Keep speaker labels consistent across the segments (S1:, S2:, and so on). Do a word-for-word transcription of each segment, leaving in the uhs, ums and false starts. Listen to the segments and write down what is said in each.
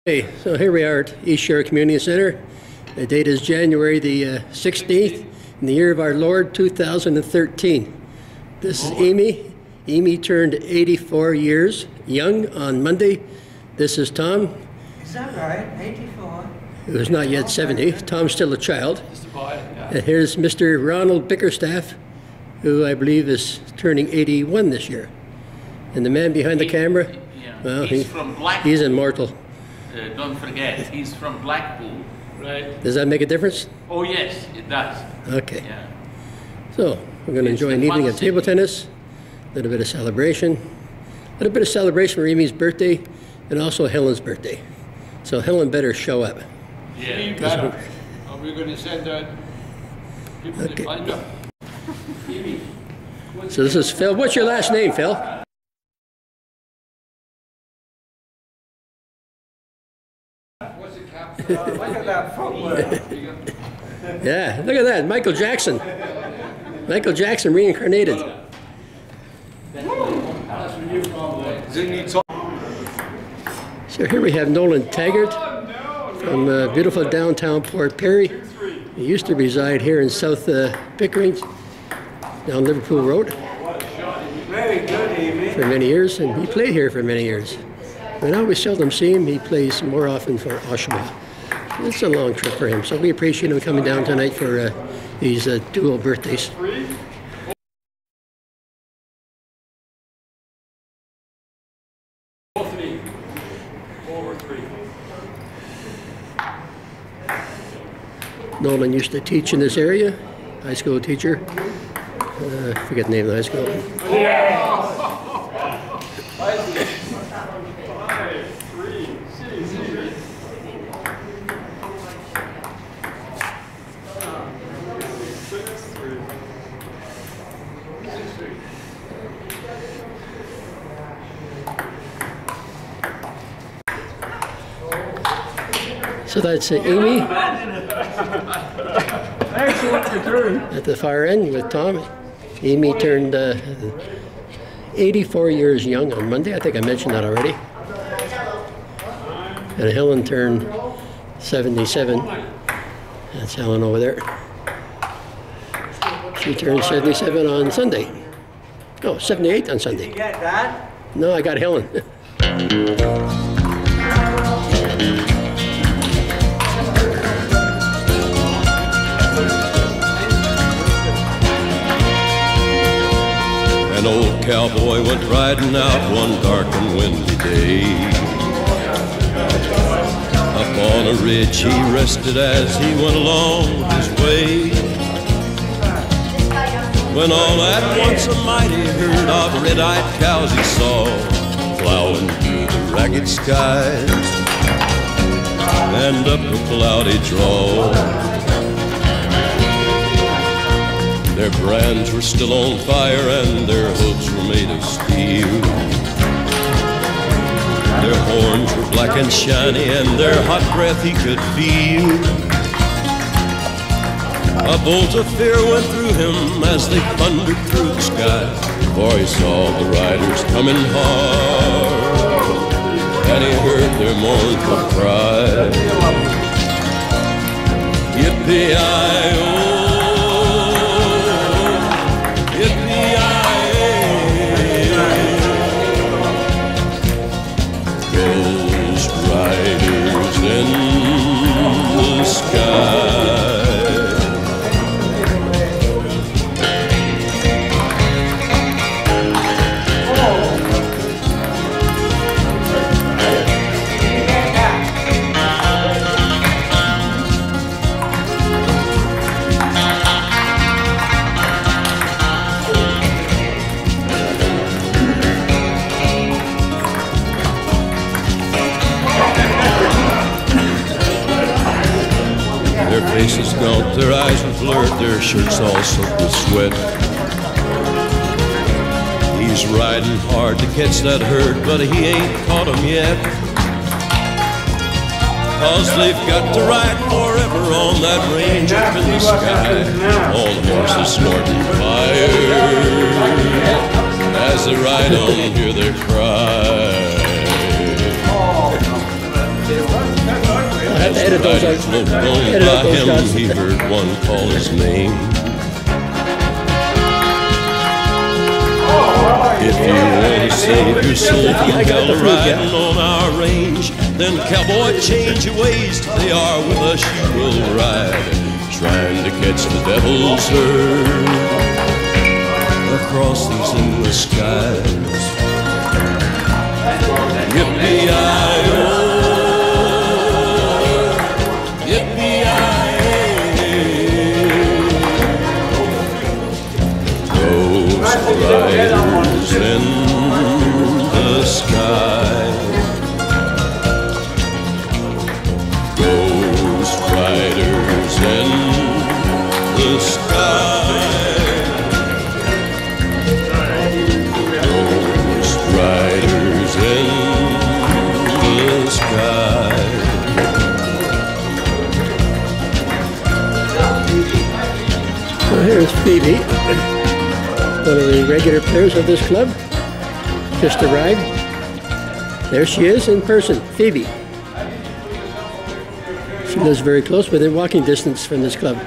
S1: Okay, so here we are at East Shore Community Center. The date is January the uh, sixteenth in the year of our Lord two thousand thirteen. This is Amy. Amy turned eighty-four years young on Monday. This is Tom.
S2: Is that right? eighty-four?
S1: Who is not yet seventy. Tom's still a child.
S3: Just a boy, yeah.
S1: And here's Mister Ronald Bickerstaff, who I believe is turning eighty-one this year. And the man behind the
S3: He-
S1: camera,
S3: yeah,
S1: well,
S3: he's
S1: he-
S3: from Blackpool.
S1: he's immortal.
S3: Uh, don't forget, he's from Blackpool. Right.
S1: Does that make a difference?
S3: Oh yes, it does.
S1: Okay.
S3: Yeah.
S1: So we're going to
S3: It's
S1: enjoy
S3: the
S1: an evening
S3: fun
S1: of table
S3: city.
S1: tennis, a little bit of celebration, a little bit of celebration for Amy's birthday, and also Helen's birthday. So Helen better show up.
S3: Yeah.
S4: You better. Are we going to send out people
S1: Okay.
S4: to find her?
S1: So this is Phil. What's your last name, Phil?
S4: What's the cap?
S2: Look at that footwork.
S1: Yeah, look at that, Michael Jackson. Michael Jackson reincarnated. So here we have Nolan Taggart from uh, beautiful downtown Port Perry. He used to reside here in South uh, Pickering, down Liverpool Road,
S2: Very good, Amy.
S1: for many years, and he played here for many years. But now we seldom see him. He plays more often for Oshawa. It's a long trip for him, so we appreciate him coming down tonight for uh, these uh, dual birthdays. Nolan used to teach in this area, high school teacher. Uh, I forget the name of the high school. So that's uh, Amy
S4: Excellent return.
S1: at the far end with Tom. Amy turned uh, eighty-four years young on Monday. I think I mentioned that already. And Helen turned seventy-seven. That's Helen over there. She turned seventy-seven on Sunday. No, seventy-eight on
S2: You
S1: Sunday.
S2: get that?
S1: No, I got Helen.
S5: An old cowboy went riding out one dark and windy day. Up on a ridge he rested as he went along his way. When all at once a mighty herd of red-eyed cows he saw plowing through the ragged skies and up a cloudy draw. Their brands were still on fire and their hooves were made of steel. Their horns were black and shiny and their hot breath he could feel. A bolt of fear went through him as they thundered through the sky, for he saw the riders coming hard and he heard their mournful cry. Yippee-i-oh, Ghost riders in the sky. Their faces gaunt, their eyes were blurred, their shirts all soaked with sweat. He's riding hard to catch that herd, but he ain't caught 'em yet. 'Cause they've got to ride forever on that range up in the sky. All the horses snorting fire as they ride on, hear their cry. As the
S1: Edit those
S5: riders
S1: out.
S5: looked on
S1: Edit out
S5: by
S1: those
S5: him,
S1: shots.
S5: he heard one call his name. If you want to save your soul from
S1: I got the
S5: hell
S1: proof, yeah.
S5: riding on our range, then cowboy, change your ways. Till they are with us, you will ride, trying to catch the devil's herd across these endless skies. Yippee-yi-oh, yippee-yi-hey. Ghost riders in the sky. Ghost riders in the sky. Ghost riders in the sky.
S1: Well, here's Phoebe, one of the regular players of this club. Just arrived. There she is in person, Phoebe. She lives very close, within walking distance from this club.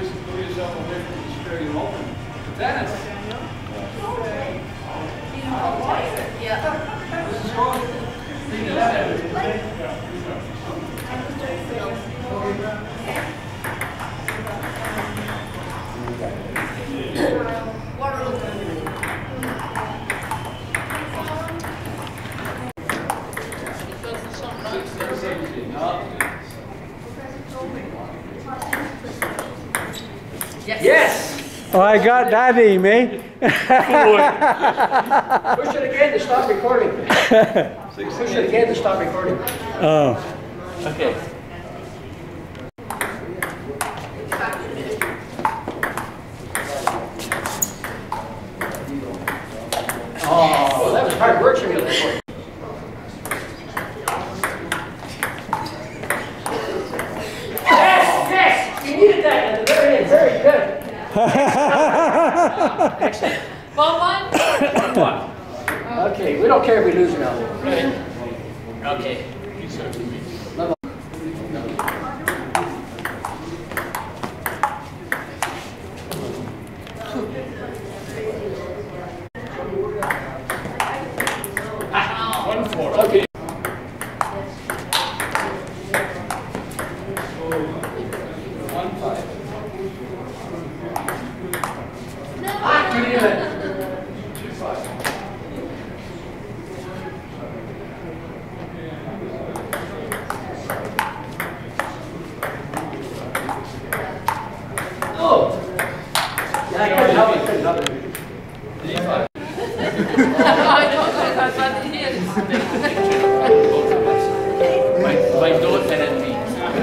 S2: Oh, I got that, Amy.
S1: Push it again to stop recording. Push it again to stop recording.
S2: Oh.
S3: Okay.
S1: Oh, that was hard work for me. Yes, yes, you needed that at the very end. Very good. Excellent.
S6: One one?
S1: One. Okay, we don't care if we lose now.
S3: Okay.
S4: One four.
S1: Okay.
S4: One five.
S1: Ah, you did it.
S4: Two five.
S1: Oh. Yeah, I couldn't help it. Couldn't help it.
S4: D five.
S6: I don't know that, but it is.
S3: My, my daughter and me.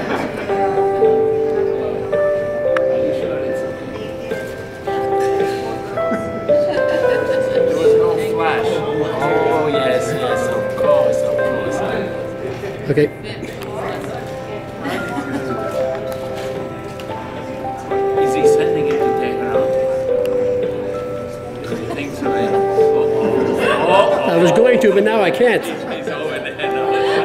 S3: There was no flash. Oh, yes, yes, of course, of course.
S1: Okay.
S3: Is he sending it to Tehran? He thinks of it. Oh, oh,
S1: I was going to, but now I can't.
S3: oh. He's over there now.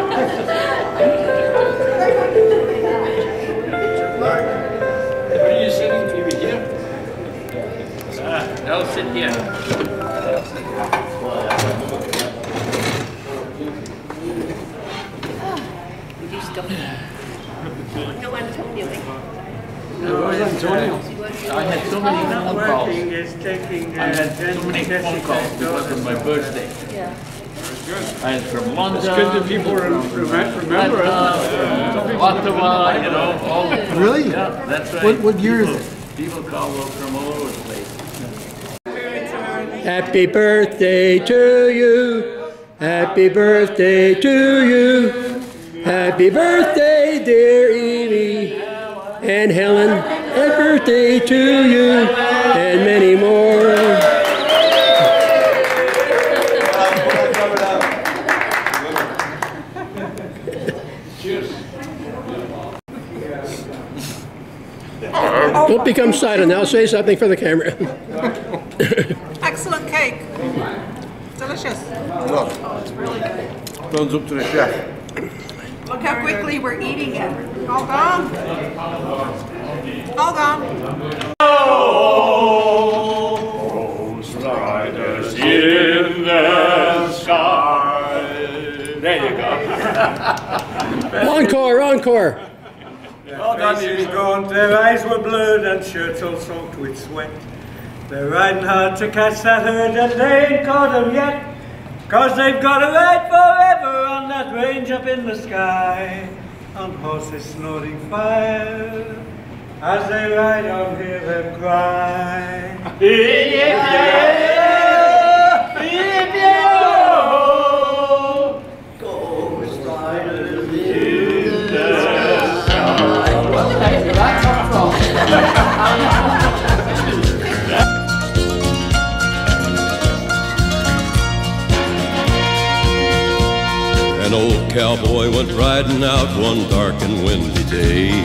S4: Where are you sitting, Phoebe? Here?
S3: Ah, I'll sit here.
S6: You stop. No, Antonio.
S3: I had so many phone calls.
S2: Working is taking.
S3: I had so many phone calls because of my birthday.
S6: Yeah.
S3: I had from London.
S4: It's good that people rem- rem- remember it.
S3: Atlanta, Ottawa, you know, all.
S7: Really?
S3: Yeah, that's right.
S7: What- what year is
S3: People-
S7: it?
S3: People call from all over the place.
S1: Happy birthday to you. Happy birthday to you. Happy birthday, dear Evie and Helen. Happy birthday to you and many more. Don't become silent now. Say something for the camera.
S8: Excellent cake. Delicious.
S7: Thumbs up to the chef. Look how quickly we're eating it. Hold on. Hold on.
S4: Ghost riders in the sky. There you go.
S1: Encore, encore.
S2: Well done, you. Gaunt, their eyes were blurred and shirts all soaked with sweat. They're riding hard to catch that herd and they ain't caught 'em yet. Cause they've got to ride forever on that range up in the sky. On horses snorting fire. As they ride on, hear them cry.
S7: Ghost riders in
S6: Okay, so that's up front.
S5: An old cowboy went riding out one dark and windy day.